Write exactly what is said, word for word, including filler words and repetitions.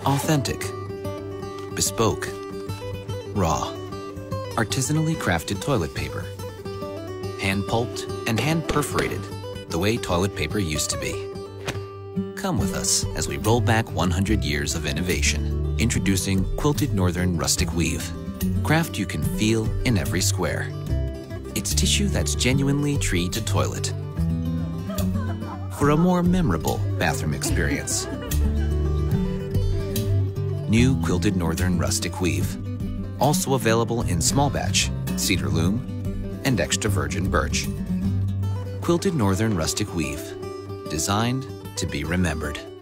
Authentic, bespoke, raw, artisanally crafted toilet paper. Hand pulped and hand perforated, the way toilet paper used to be. Come with us as we roll back one hundred years of innovation, introducing Quilted Northern Rustic Weave. Craft you can feel in every square. It's tissue that's genuinely tree to toilet for a more memorable bathroom experience. New Quilted Northern Rustic Weave. Also available in small batch, cedar loom, and extra virgin birch. Quilted Northern Rustic Weave. Designed to be remembered.